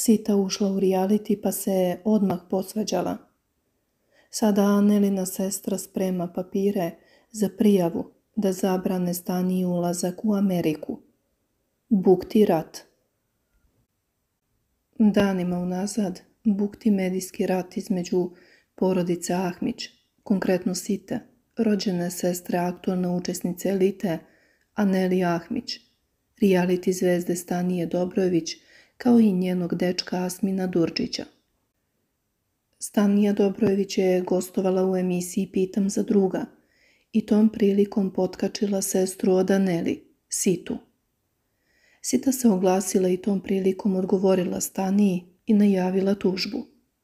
Sita ušla u reality pa se odmah posvađala. Sada Anelina sestra sprema papire za prijavu da zabrane Staniji ulazak u Ameriku. Bukti rat. Danima unazad bukti medijski rat između porodice Ahmić, konkretno Site, rođene sestre aktualne učesnice Elite, Aneli Ahmić, reality zvezde Stanije Dobrojević, kao i njenog dečka Asmina Durdžića. Stanija Dobrojević je gostovala u emisiji Pitam za druga i tom prilikom potkačila sestru od Aneli, Situ. Sita se oglasila i tom prilikom odgovorila Staniji i najavila tužbu.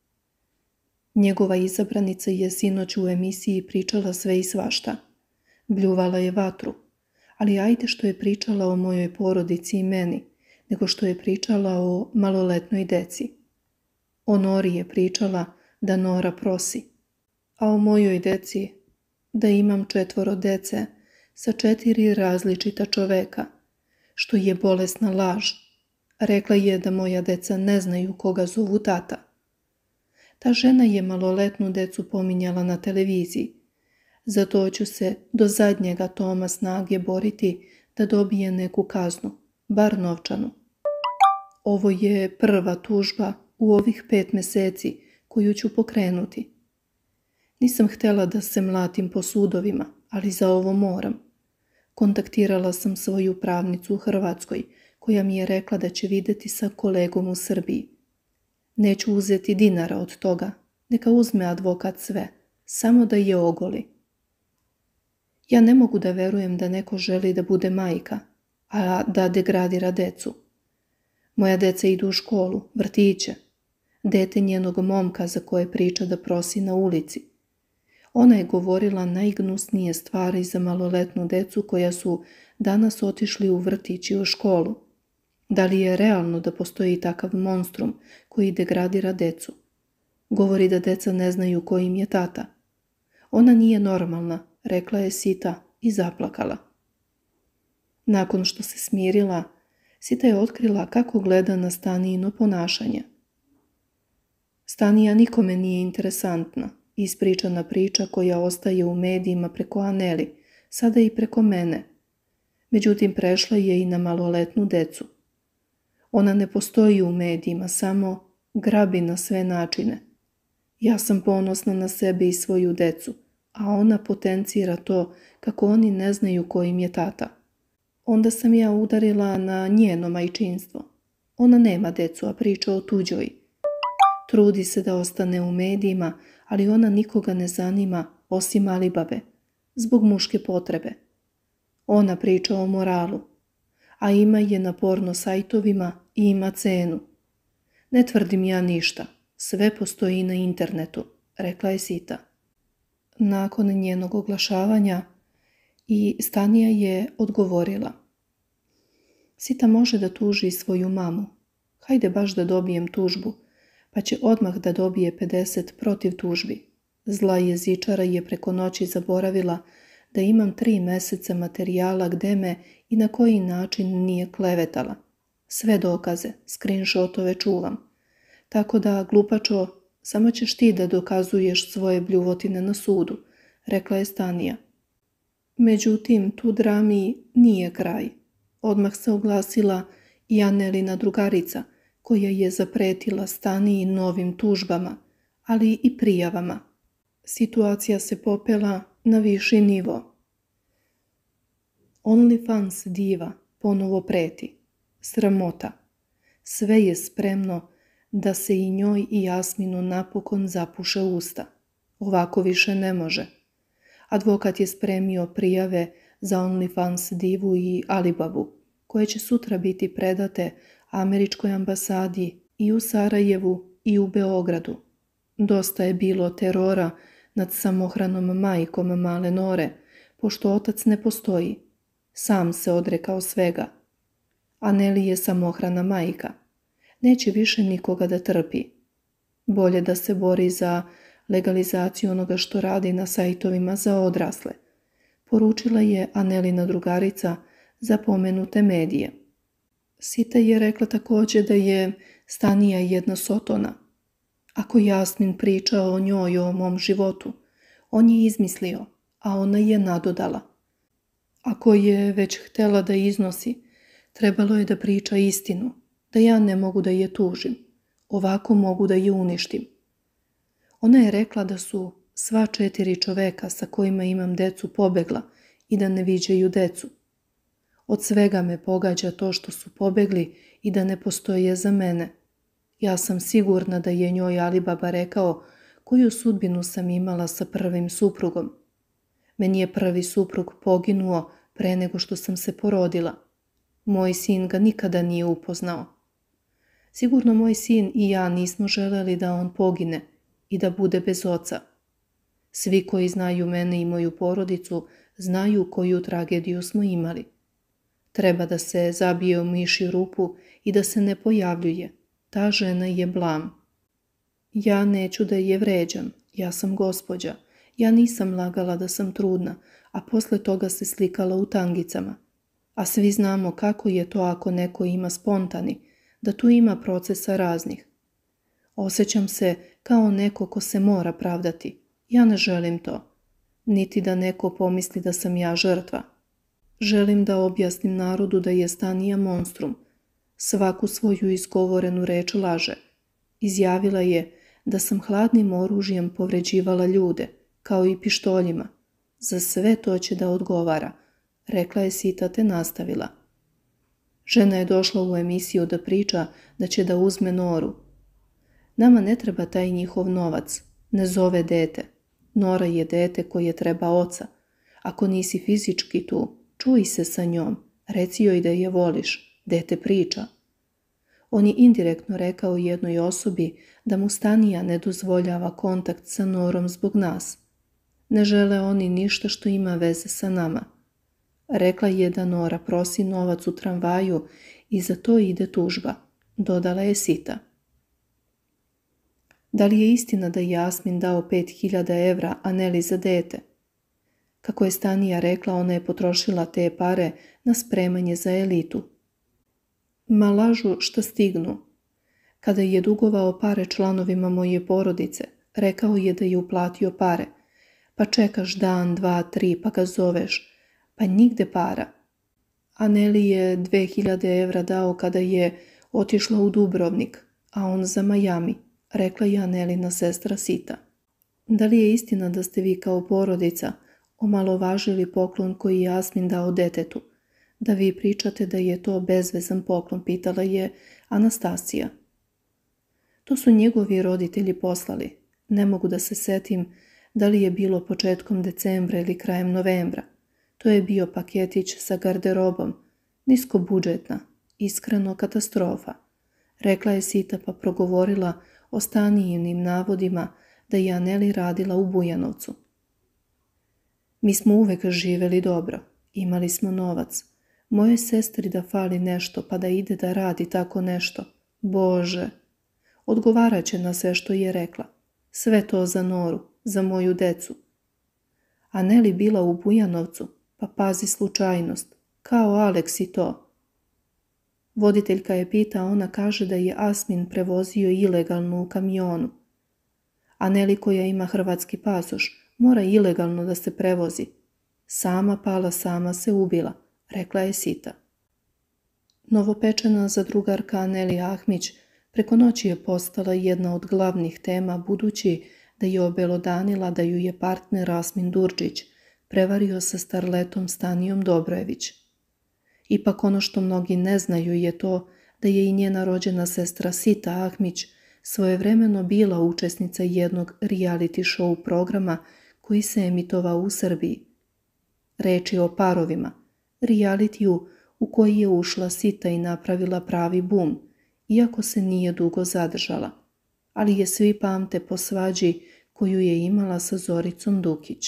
Njegova izabranica je sinoć u emisiji pričala sve i svašta. Bljuvala je vatru, ali ajde što je pričala o mojoj porodici i meni, nego što je pričala o maloletnoj deci. O Nori je pričala da Nora prosi, a o mojoj deci da imam 4 dece sa 4 različita čoveka, što je bolesna laž. Rekla je da moja deca ne znaju koga zovu tata. Ta žena je maloletnu decu pominjala na televiziji. Zato ću se do zadnjega toma snage boriti da dobije neku kaznu, bar novčanu. Ovo je prva tužba u ovih 5 meseci koju ću pokrenuti. Nisam htjela da se mlatim po sudovima, ali za ovo moram. Kontaktirala sam svoju pravnicu u Hrvatskoj, koja mi je rekla da će vidjeti sa kolegom u Srbiji. Neću uzeti dinara od toga, neka uzme advokat sve, samo da je ogoli. Ja ne mogu da verujem da neko želi da bude majka, a da degradira decu. Moja deca idu u školu, vrtiće. Dete njenog momka za koje priča da prosi na ulici. Ona je govorila najgnusnije stvari za maloletnu decu koja su danas otišli u vrtić i u školu. Da li je realno da postoji takav monstrum koji degradira decu? Govori da deca ne znaju ko im je tata. Ona nije normalna, rekla je Sita i zaplakala. Nakon što se smirila, Sita je otkrila kako gleda na Stanijino ponašanje. Stanija nikome nije interesantna, ispričana priča koja ostaje u medijima preko Aneli, sada i preko mene. Međutim, prešla je i na maloletnu decu. Ona ne postoji u medijima, samo grabi na sve načine. Ja sam ponosna na sebe i svoju decu, a ona potencira to kako oni ne znaju ko im je tata. Onda sam ja udarila na njeno majčinstvo. Ona nema decu, a priča o tuđoj. Trudi se da ostane u medijima, ali ona nikoga ne zanima osim Alibabe, zbog muške potrebe. Ona priča o moralu, a ima je na porno sajtovima i ima cenu. Ne tvrdim ja ništa, sve postoji na internetu, rekla je Sita. Nakon njenog oglašavanja i Stanija je odgovorila. Sita može da tuži svoju mamu. Hajde baš da dobijem tužbu, pa će odmah da dobije 50 protiv tužbi. Zla jezičara je preko noći zaboravila da imam 3 meseca materijala gde me i na koji način nije klevetala. Sve dokaze, screenshotove čuvam. Tako da, glupačo, samo ćeš ti da dokazuješ svoje bljuvotine na sudu, rekla je Stanija. Međutim, tu drami nije kraj. Odmah se oglasila i Anelina drugarica, koja je zapretila Staniji novim tužbama, ali i prijavama. Situacija se popela na viši nivo. OnlyFans diva ponovo preti. Sramota. Sve je spremno da se i njoj i Jasminu napokon zapuše usta. Ovako više ne može. Advokat je spremio prijave za OnlyFans divu i Alibabu, koje će sutra biti predate američkoj ambasadi i u Sarajevu i u Beogradu. Dosta je bilo terora nad samohranom majkom male Nore, pošto otac ne postoji. Sam se odrekao svega. Aneli je samohrana majka. Neće više nikoga da trpi. Bolje da se bori za legalizaciju onoga što radi na sajtovima za odrasle, poručila je Anelina drugarica za pomenute medije. Sita je rekla također da je Stanija je jedna sotona. Ako Jasmin pričao o njoj i o mom životu, on je izmislio, a ona je nadodala. Ako je već htjela da iznosi, trebalo je da priča istinu, da ja ne mogu da je tužim. Ovako mogu da je uništim. Ona je rekla da su sva 4 čoveka sa kojima imam decu pobegla i da ne viđaju decu. Od svega me pogađa to što su pobegli i da ne postoje za mene. Ja sam sigurna da je njoj Alibaba rekao koju sudbinu sam imala sa prvim suprugom. Meni je prvi suprug poginuo pre nego što sam se porodila. Moj sin ga nikada nije upoznao. Sigurno moj sin i ja nismo želeli da on pogine i da bude bez oca. Svi koji znaju mene i moju porodicu znaju koju tragediju smo imali. Treba da se zabije u mišju rupu i da se ne pojavljuje. Ta žena je blam. Ja neću da je vređam. Ja sam gospođa. Ja nisam lagala da sam trudna, a posle toga se slikala u tangicama. A svi znamo kako je to ako neko ima spontani, da tu ima procesa raznih. Osjećam se kao neko ko se mora pravdati. Ja ne želim to. Niti da neko pomisli da sam ja žrtva. Želim da objasnim narodu da je Stanija monstrum. Svaku svoju izgovorenu reč laže. Izjavila je da sam hladnim oružjem povređivala ljude, kao i pištoljima. Za sve to će da odgovara, rekla je Sita te nastavila. Žena je došla u emisiju da priča da će da uzme Noru. Nama ne treba taj njihov novac, ne zove dete. Nora je dete koje treba oca. Ako nisi fizički tu, čuj se sa njom, reci joj da je voliš, dete priča. On je indirektno rekao jednoj osobi da mu Stanija ne dozvoljava kontakt sa Norom zbog nas. Ne žele oni ništa što ima veze sa nama. Rekla je da Nora prosi novac u tramvaju i za to ide tužba, dodala je Sita. Da li je istina da je Jasmin dao 5.000 evra Aneli za dete? Kako je Stanija rekla, ona je potrošila te pare na spremanje za elitu. Ma lažu šta stignu. Kada je dugovao pare članovima moje porodice, rekao je da je uplatio pare. Pa čekaš dan, 2, 3, pa ga zoveš. Pa nigde para. Aneli je 2.000 evra dao kada je otišla u Dubrovnik, a on za Miami, rekla je Anelina sestra Sita. Da li je istina da ste vi kao porodica omalovažili poklon koji je Jasmin dao detetu? Da vi pričate da je to bezvezan poklon, pitala je Anastasija. To su njegovi roditelji poslali. Ne mogu da se setim da li je bilo početkom decembra ili krajem novembra. To je bio paketić sa garderobom, niskobudžetna, iskreno katastrofa. Rekla je Sita pa progovorila o Stanijinim navodima da je Aneli radila u Bujanovcu. Mi smo uvek živeli dobro, imali smo novac. Moje sestri da fali nešto pa da ide da radi tako nešto. Bože! Odgovarat će na sve što je rekla. Sve to za Noru, za moju decu. Aneli bila u Bujanovcu, pa pazi slučajnost, kao Aleks i to. Voditeljka je pita, ona kaže da je Asmin prevozio ilegalno u kamionu. Aneli koja ima hrvatski pasoš mora ilegalno da se prevozi. Sama pala, sama se ubila, rekla je Sita. Novopečena zadrugarka Aneli Ahmić preko noći je postala jedna od glavnih tema budući da je obelodanila da ju je partner Asmin Durdžić prevario sa starletom Stanijom Dobrojević. Ipak ono što mnogi ne znaju je to da je i njena rođena sestra Sita Ahmić svojevremeno bila učesnica jednog reality show programa koji se emitovao u Srbiji. Reč je o parovima, realitiju u koji je ušla Sita i napravila pravi bum, iako se nije dugo zadržala, ali je svi pamte po svađi koju je imala sa Zoricom Dukić.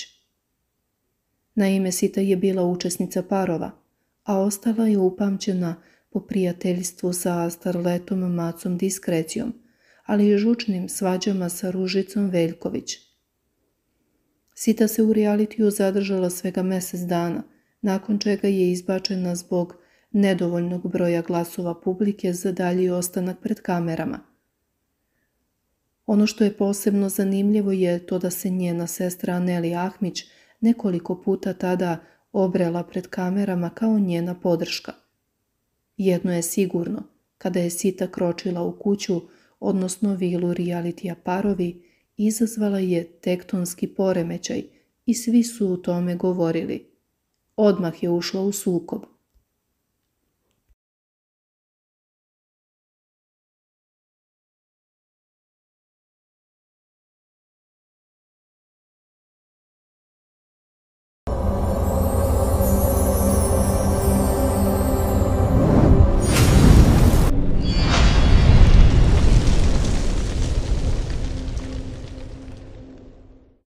Naime, Sita je bila učesnica parova, a ostala je upamćena po prijateljstvu sa starletom Macom Diskrecijom, ali i žučnim svađama sa Ružicom Veljković. Sita se u realitiju zadržala svega mjesec dana, nakon čega je izbačena zbog nedovoljnog broja glasova publike za dalji ostanak pred kamerama. Ono što je posebno zanimljivo je to da se njena sestra Aneli Ahmić nekoliko puta tada obrela pred kamerama kao njena podrška. Jedno je sigurno, kada je Sita kročila u kuću, odnosno vilu realitija Parovi, izazvala je tektonski poremećaj i svi su o tome govorili. Odmah je ušla u sukob.